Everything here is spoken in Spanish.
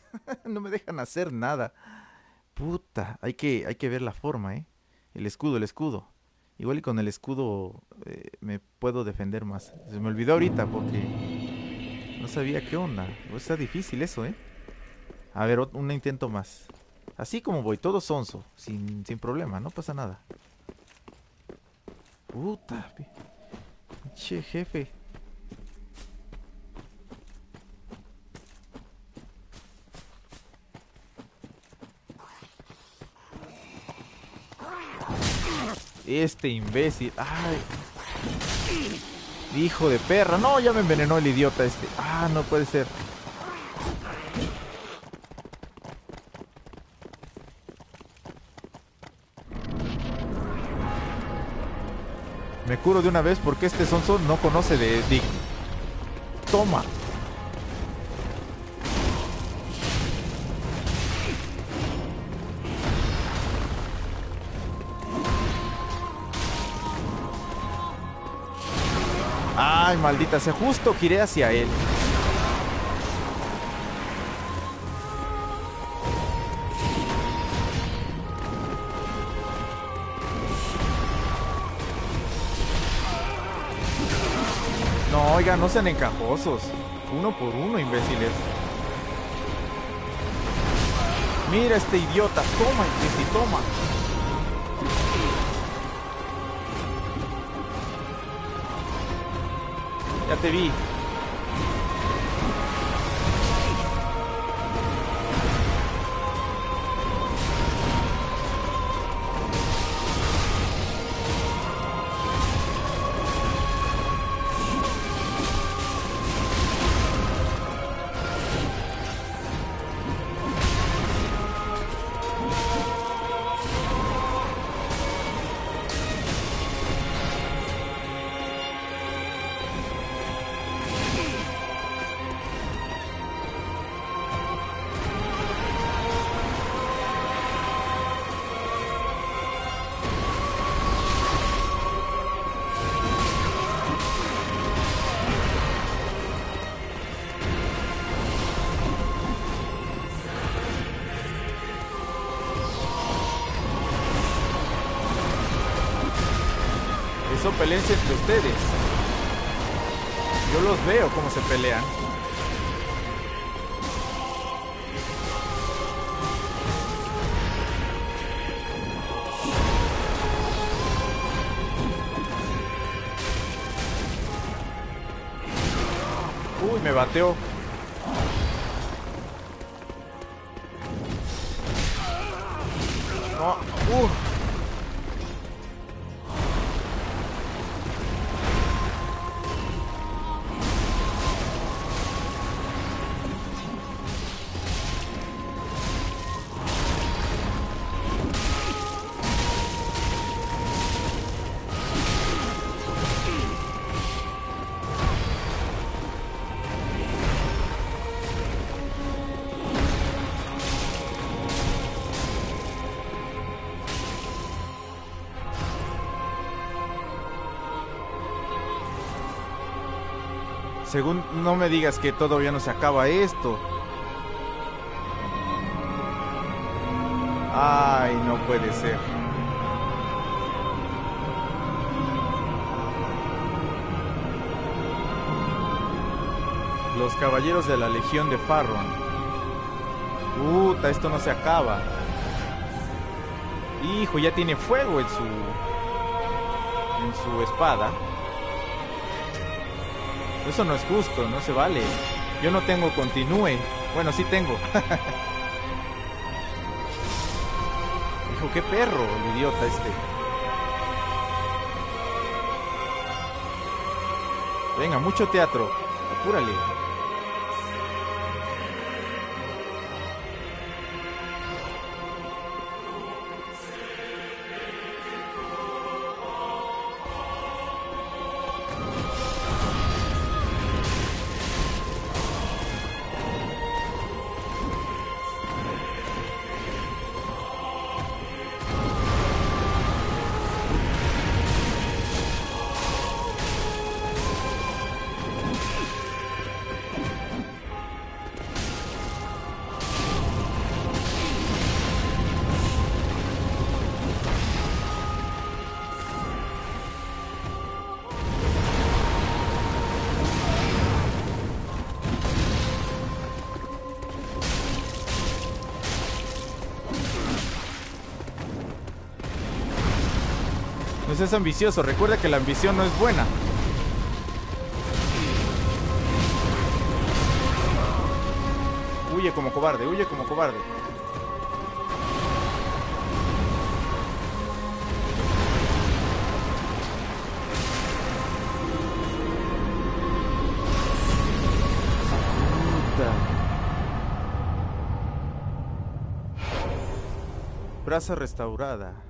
No me dejan hacer nada. Puta, hay que ver la forma, ¿eh? El escudo, el escudo. Igual y con el escudo me puedo defender más. Se me olvidó ahorita porque no sabía qué onda. Está difícil eso, ¿eh? A ver, un intento más. Así como voy, todo sonso, sin problema, no pasa nada. Puta, che, jefe. Este imbécil. Ay, hijo de perra. No, ya me envenenó el idiota este. Ah, no puede ser. Me curo de una vez porque este sonso no conoce de Dick. Toma. Ay, maldita sea. Justo giré hacia él. No, oiga, no sean encajosos. Uno por uno, imbéciles. Mira este idiota. Toma, imbécil, toma. Ya te vi. Eso peleense entre ustedes. Yo los veo cómo se pelean. Uy, me bateó. No, según no me digas que todavía no se acaba esto. Ay, no puede ser. Los caballeros de la Legión de Farron. Puta, esto no se acaba. Hijo, ya tiene fuego en su espada. Eso no es justo, no se vale. Yo no tengo continúe. Bueno, sí tengo. Hijo, qué perro, el idiota este. Venga, mucho teatro. Apúrale. seas ambicioso. Recuerda que la ambición no es buena. Huye como cobarde, huye como cobarde. Brasa restaurada.